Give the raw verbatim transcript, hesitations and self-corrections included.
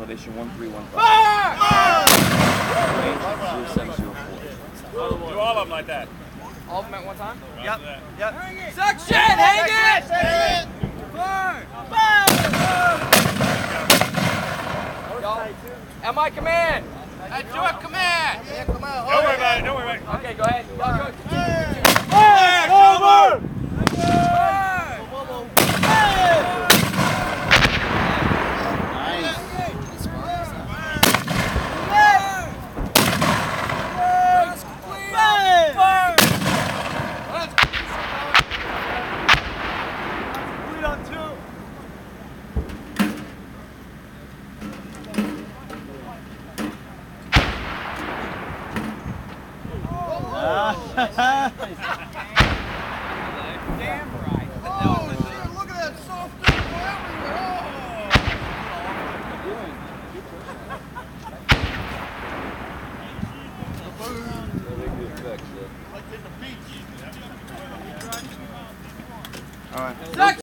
elevation one three one five. Range zero seven zero four. Do all of them like that. All of them at one time? Yep. Yep. Section! Hang it! Hang it! Burn! Burn! M I command! That's your command! Yeah, come on, Don't worry about it. Don't worry about it. Okay, go ahead. Y'all go. Back, over! Damn right. Oh, shit, look at that soft dick everywhere. Effects, Like in the beach. All right. Section!